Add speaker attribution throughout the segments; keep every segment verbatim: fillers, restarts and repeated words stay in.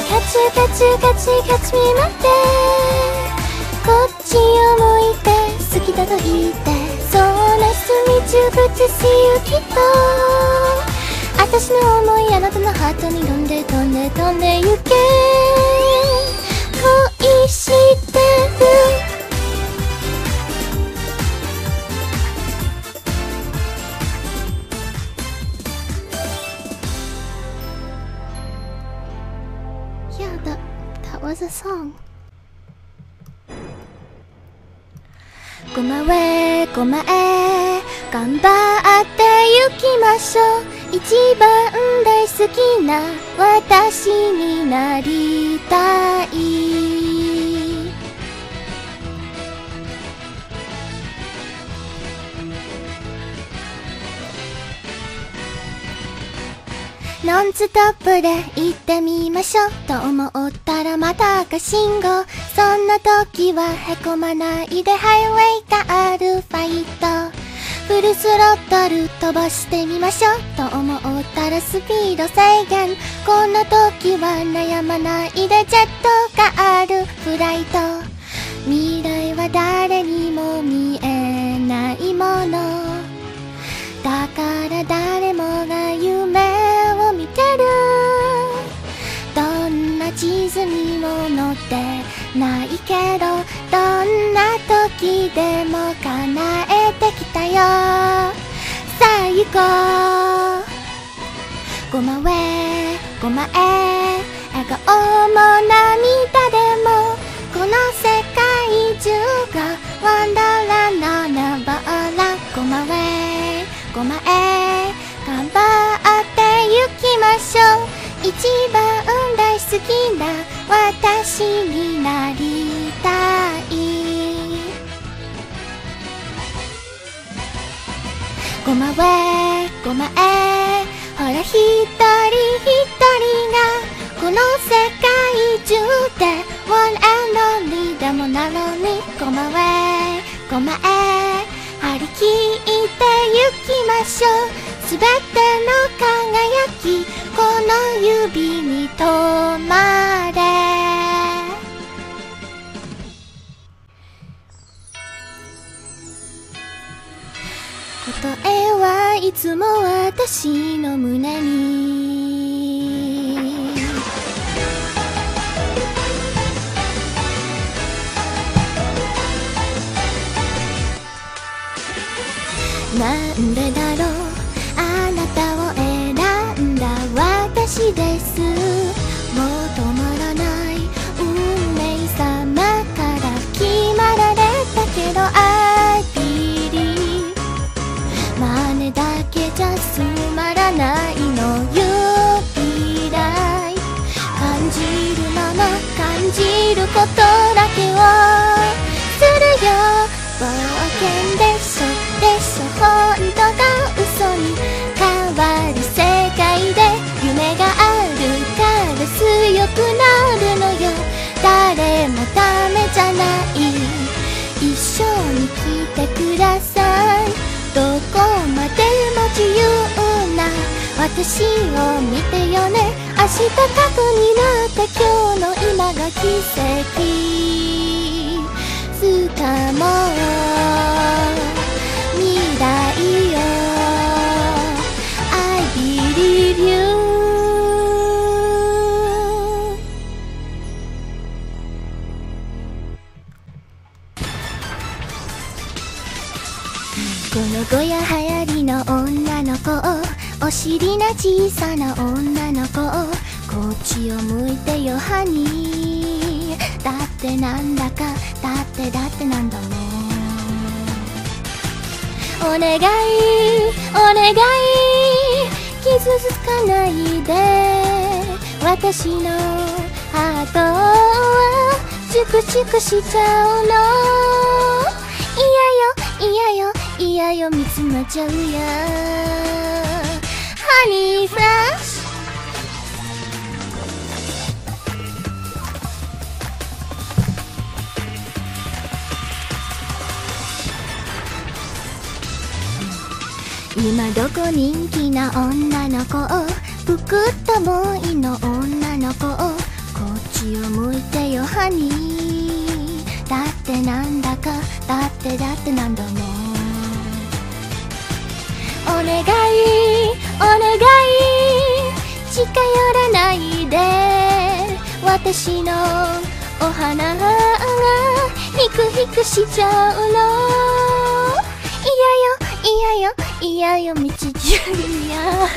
Speaker 1: Catch you, catch you, catch you, catch me 待ってこっちを向いて好きだと言って So nice to meet you, good to see you きっと私の想いあなたのハートに飛んで飛んで飛んで行け恋してるやだ That was a song ごまえごまえ頑張って行きましょう一番大好きな私になりたいノンストップで行ってみましょうと思ったらまた赤信号そんな時はへこまないでハイウェイがあるファイトフルスロットル飛ばしてみましょうと思ったらスピード制限こんな時は悩まないでジェットがあるフライト未来は誰にも見えないものだから誰もが夢を見てるどんな地図にも載ってないけどどんな時でも叶えてきたよさあ行こうごまえごまえ笑顔も涙でもこの世界中がワンダーランナーナバーラごまえごまえ頑張って行きましょう一番大好きな私になりたいごまえごまえほら一人一人がこの世界中で One and only でもなのにごまえごまえ張り切って行きましょうすべての輝きこの指に止まれ答えはいつも私の胸になんでだろうあなたを選んだ私ですもう止まらない運命様から決まられたけど I believe 真似だけじゃ済まらないのよ未来感じるもの感じることだけをするよ冒険でしょでしょ本当が嘘に変わる世界で夢があるから強くなるのよ誰もダメじゃない一緒に来てくださいどこまでも自由な私を見てよね明日過去になって今日の今が奇跡つかもう未来よ I believe you この子や流行りの女の子お尻な小さな女の子こっちを向いてよハニーだってなんだかだってだってなんだもんお願いお願い傷つかないで私のハートをチクチクしちゃうの嫌よ嫌よ嫌よ見つめちゃうよハニーフラッシュ今どこ人気な女の子ぷくっとボーイの女の子こちを向いてよハニー。だってなんだか、だってだってなんだもん。お願いお願い近寄らないで、私のお花がヒクヒクしちゃうの。嫌よ嫌よ嫌よ道ジュリアハ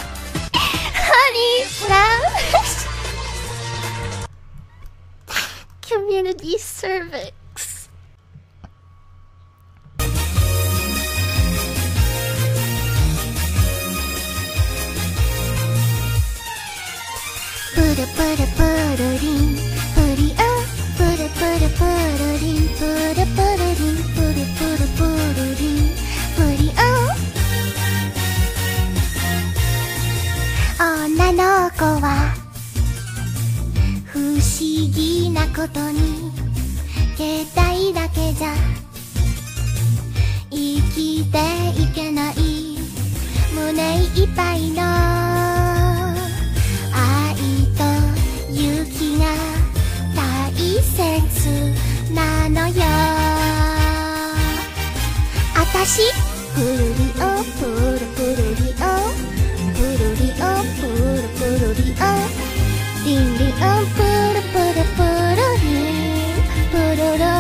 Speaker 1: ニーフランCommunity Cervix。プルプルプルリンプリアプルプルプルリンプルプルリンプルプルプルリンプリア。女の子は不思議なことに携帯だけじゃ生きていけない。胸いっぱいの愛と勇気が大切なのよ。あたしプルリオプルプルリオプルリオプルプルリオリンリオプルプルプルリンプルル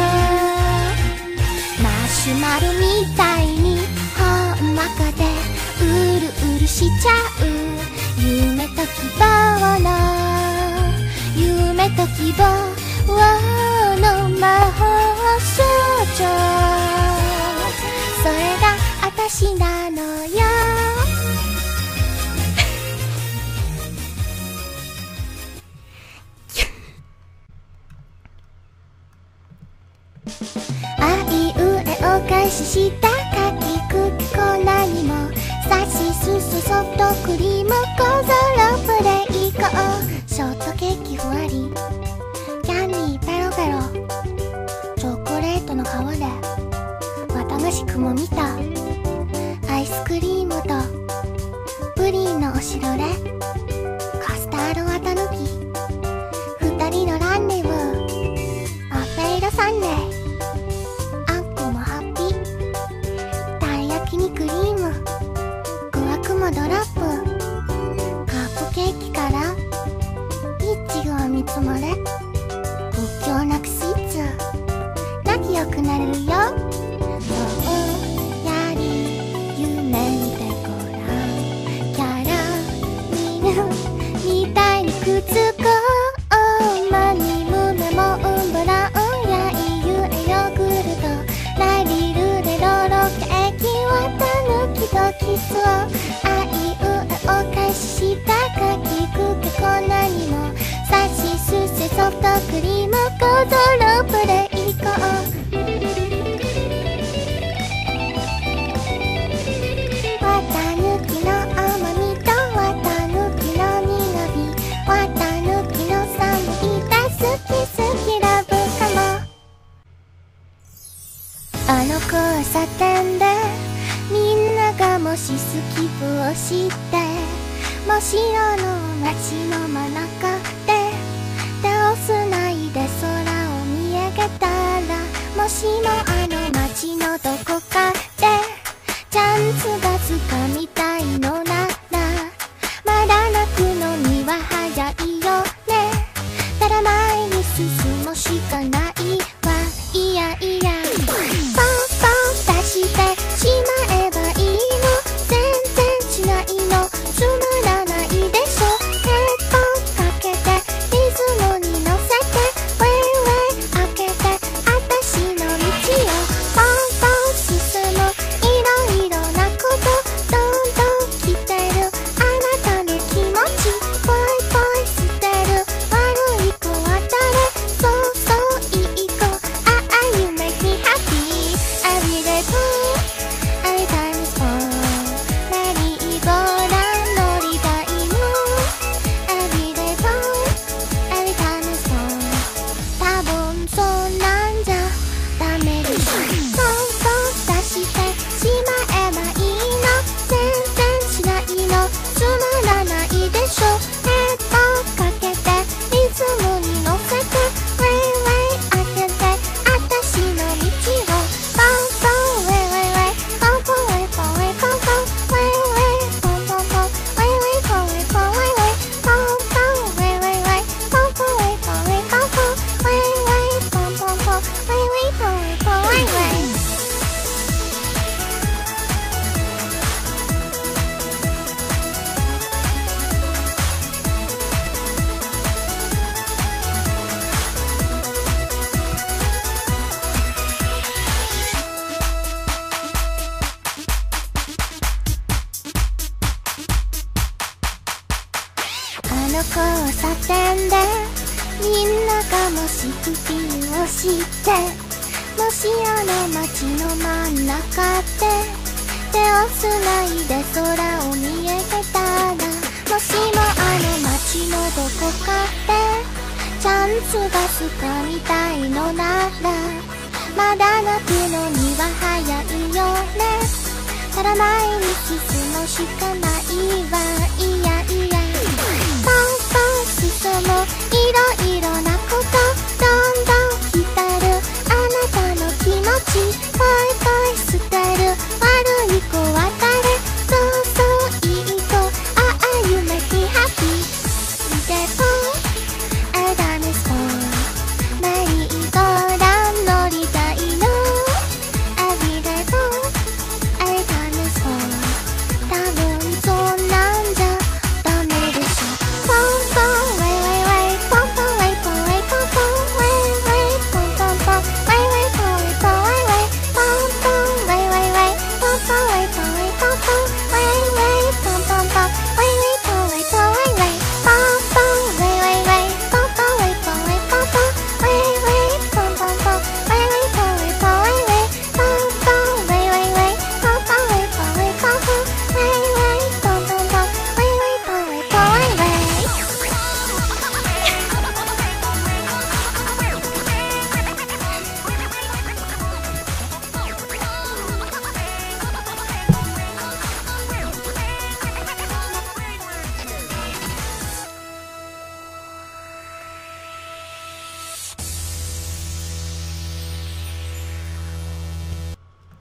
Speaker 1: マシュマロみたいにほんわかでうるうるしちゃう。夢と希望の夢と希望の魔法少女、それがあたしなのよ。あいうえお返ししたかきくけこ何もさしすすソフトクリーム小皿プレイ行こう。ショートケーキふわりキャンディーペロペロチョコレートの皮で綿菓子雲見た。アイスクリームとプリンのお城でカスタード綿抜き二人のランデブーパフェイロサンデーあんこもハッピーたい焼きにクリーム具は雲ドロップカップケーキからイチゴを見積もれ国境なくスイーツ仲良くなれるよ。そうやり夢見てごらんキャラ見るみたいにくっつこうマニムメモウンブラウンやいゆえヨーグルトラリルレロロケーキわたぬきとキスをあいうえお返ししたかきくけこ何もさしすせソフトクリーム小皿プレイ行こう。わたぬきの甘みとわたぬきの苦みわたぬきの寒いだ好き好きラブかも。あの交差点でみんながもしスキップをして真っ白の街の真ん中で手をつないで空を見上げたらもしもあの街のどこかでチャンスがつかみたいのならまだ泣くのには早いよね。ただ前に進むしかないわ。いやいやポンポン出してしまえばいいの全然しないのつまらないでしょ。ヘッドかけてリズムに乗せてウェイウェイ開けてあたしの道をポンポン進むの交差点でみんながもし不器をしてもしあの街の真ん中で手をつないで空を見上げたらもしもあの街のどこかでチャンスが掴みたいのならまだ泣くのには早いよねただ前に進むしかないわ